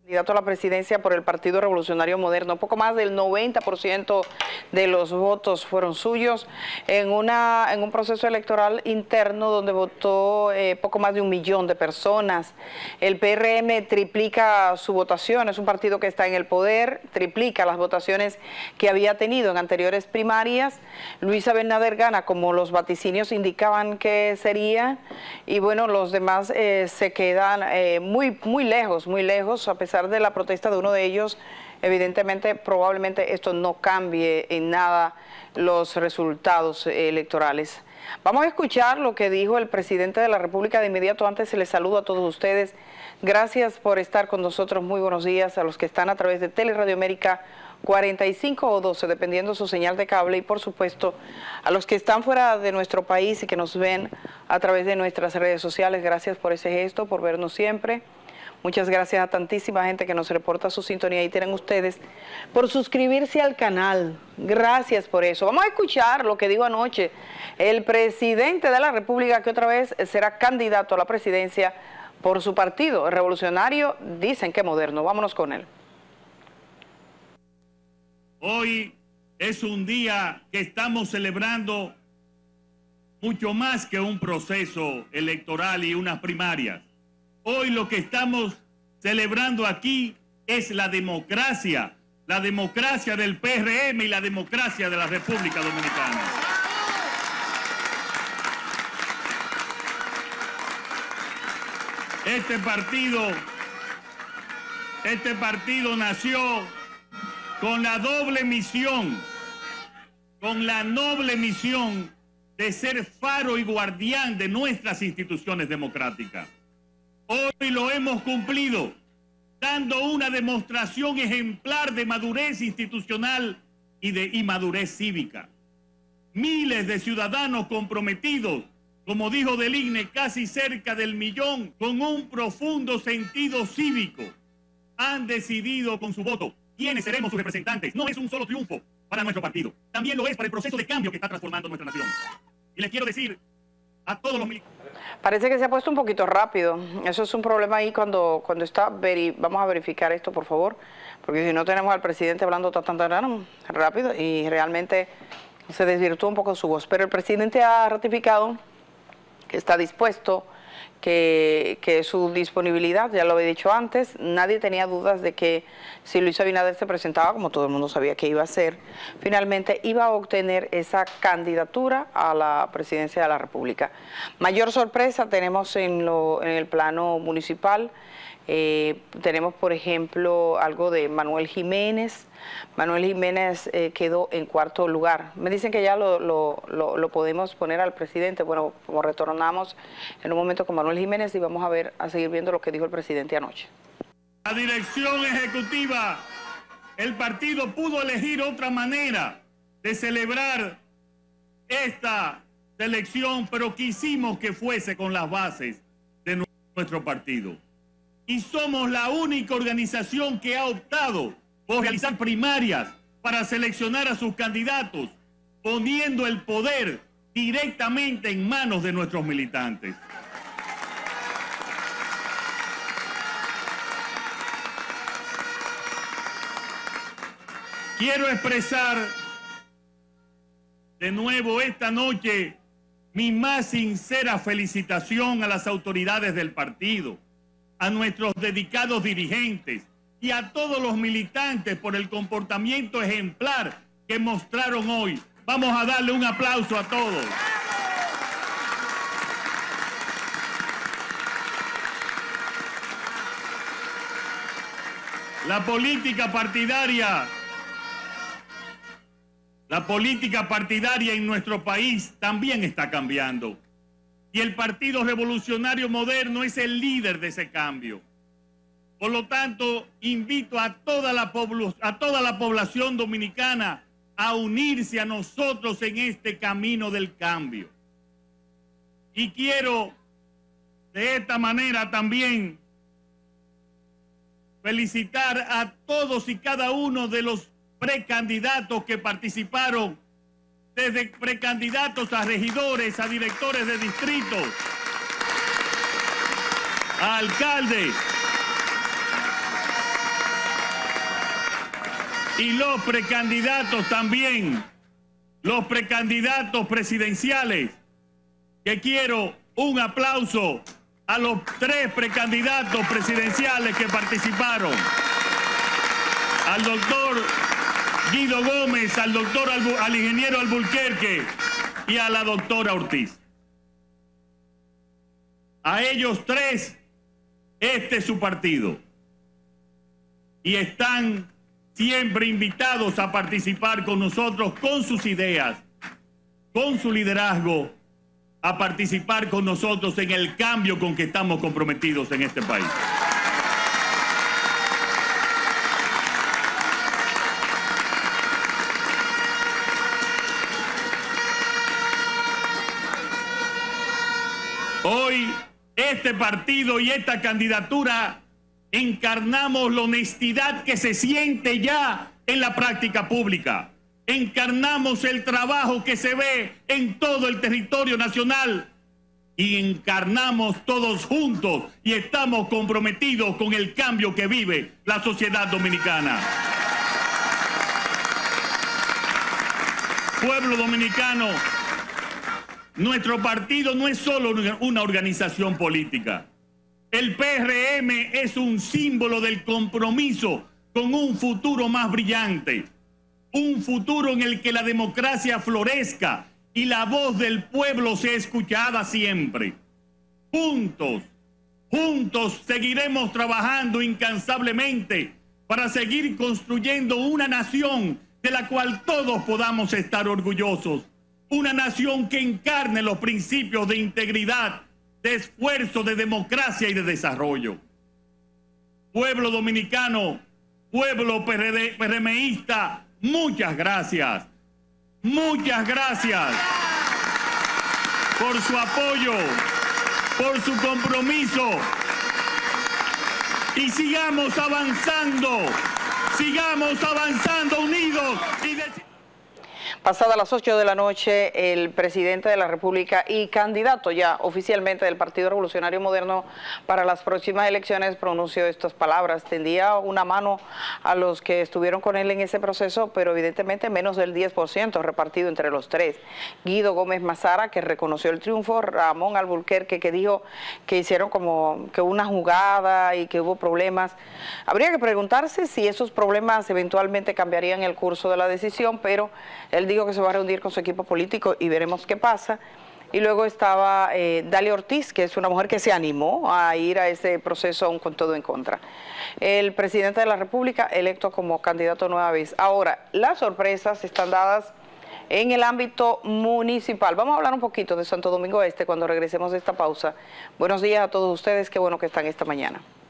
Candidato a la presidencia por el Partido Revolucionario Moderno. Poco más del 90% de los votos fueron suyos en un proceso electoral interno donde votó poco más de 1 millón de personas. El PRM triplica su votación, es un partido que está en el poder, triplica las votaciones que había tenido en anteriores primarias. Luis Abinader gana como los vaticinios indicaban que sería, y bueno, los demás se quedan muy lejos, a pesar de la protesta de uno de ellos. Evidentemente, probablemente esto no cambie en nada los resultados electorales. Vamos a escuchar lo que dijo el presidente de la República de inmediato. Antes se les saludo a todos ustedes. Gracias por estar con nosotros. Muy buenos días a los que están a través de Teleradio América 45 o 12, dependiendo su señal de cable, y por supuesto a los que están fuera de nuestro país y que nos ven a través de nuestras redes sociales. Gracias por ese gesto, por vernos siempre. Muchas gracias a tantísima gente que nos reporta su sintonía. Y tienen ustedes por suscribirse al canal. Gracias por eso. Vamos a escuchar lo que dijo anoche el presidente de la República, que otra vez será candidato a la presidencia por su partido revolucionario, dicen que moderno. Vámonos con él. Hoy es un día que estamos celebrando mucho más que un proceso electoral y unas primarias. Hoy lo que estamos celebrando aquí es la democracia del PRM y la democracia de la República Dominicana. Este partido nació con la doble misión, con la noble misión de ser faro y guardián de nuestras instituciones democráticas. Hoy lo hemos cumplido, dando una demostración ejemplar de madurez institucional y madurez cívica. Miles de ciudadanos comprometidos, como dijo del INE, casi cerca del 1 millón, con un profundo sentido cívico, han decidido con su voto quiénes seremos sus representantes. No es un solo triunfo para nuestro partido, también lo es para el proceso de cambio que está transformando nuestra nación. Y les quiero decir a todos los militares. Parece que se ha puesto un poquito rápido. Eso es un problema ahí cuando está... Vamos a verificar esto, por favor, porque si no tenemos al presidente hablando tan rápido y realmente se desvirtúa un poco su voz. Pero el presidente ha ratificado que está dispuesto, que su disponibilidad, ya lo había dicho antes, nadie tenía dudas de que si Luis Abinader se presentaba, como todo el mundo sabía que iba a hacer, finalmente iba a obtener esa candidatura a la presidencia de la República. Mayor sorpresa tenemos en el plano municipal. Tenemos, por ejemplo, algo de Manuel Jiménez. Manuel Jiménez quedó en 4º lugar. Me dicen que ya lo podemos poner al presidente. Bueno, como retornamos en un momento con Manuel Jiménez y vamos a seguir viendo lo que dijo el presidente anoche. La dirección ejecutiva, el partido pudo elegir otra manera de celebrar esta elección, pero quisimos que fuese con las bases de nuestro partido. Y somos la única organización que ha optado por realizar primarias para seleccionar a sus candidatos, poniendo el poder directamente en manos de nuestros militantes. Quiero expresar de nuevo esta noche mi más sincera felicitación a las autoridades del partido, a nuestros dedicados dirigentes y a todos los militantes por el comportamiento ejemplar que mostraron hoy. Vamos a darle un aplauso a todos. La política partidaria en nuestro país también está cambiando. Y el Partido Revolucionario Moderno es el líder de ese cambio. Por lo tanto, invito a toda la población dominicana a unirse a nosotros en este camino del cambio. Y quiero de esta manera también felicitar a todos y cada uno de los precandidatos que participaron, desde precandidatos a regidores, a directores de distritos, a alcaldes, Y los precandidatos también, los precandidatos presidenciales, que quiero un aplauso a los 3 precandidatos presidenciales que participaron. Al doctor Guido Gómez, al ingeniero Alburquerque y a la doctora Ortiz. A ellos 3, este es su partido. Y están siempre invitados a participar con nosotros, con sus ideas, con su liderazgo, a participar con nosotros en el cambio con que estamos comprometidos en este país. Hoy, este partido y esta candidatura encarnamos la honestidad que se siente ya en la práctica pública. Encarnamos el trabajo que se ve en todo el territorio nacional y encarnamos todos juntos y estamos comprometidos con el cambio que vive la sociedad dominicana. Pueblo dominicano, nuestro partido no es solo una organización política. El PRM es un símbolo del compromiso con un futuro más brillante, un futuro en el que la democracia florezca y la voz del pueblo sea escuchada siempre. Juntos seguiremos trabajando incansablemente para seguir construyendo una nación de la cual todos podamos estar orgullosos. Una nación que encarne los principios de integridad, de esfuerzo, de democracia y de desarrollo. Pueblo dominicano, pueblo PRMista, muchas gracias. Muchas gracias por su apoyo, por su compromiso. Y sigamos avanzando unidos y Pasadas las 8 de la noche, el presidente de la República y candidato ya oficialmente del Partido Revolucionario Moderno para las próximas elecciones pronunció estas palabras. Tendía una mano a los que estuvieron con él en ese proceso, pero evidentemente menos del 10% repartido entre los 3. Guido Gómez Mazara, que reconoció el triunfo, Ramón Alburquerque, que dijo que hicieron como que una jugada y que hubo problemas. Habría que preguntarse si esos problemas eventualmente cambiarían el curso de la decisión, pero él dijo que se va a reunir con su equipo político y veremos qué pasa. Y luego estaba Dalia Ortiz, que es una mujer que se animó a ir a ese proceso aún con todo en contra. El presidente de la República electo como candidato nueva vez. Ahora, las sorpresas están dadas en el ámbito municipal. Vamos a hablar un poquito de Santo Domingo Este cuando regresemos de esta pausa. Buenos días a todos ustedes, qué bueno que están esta mañana.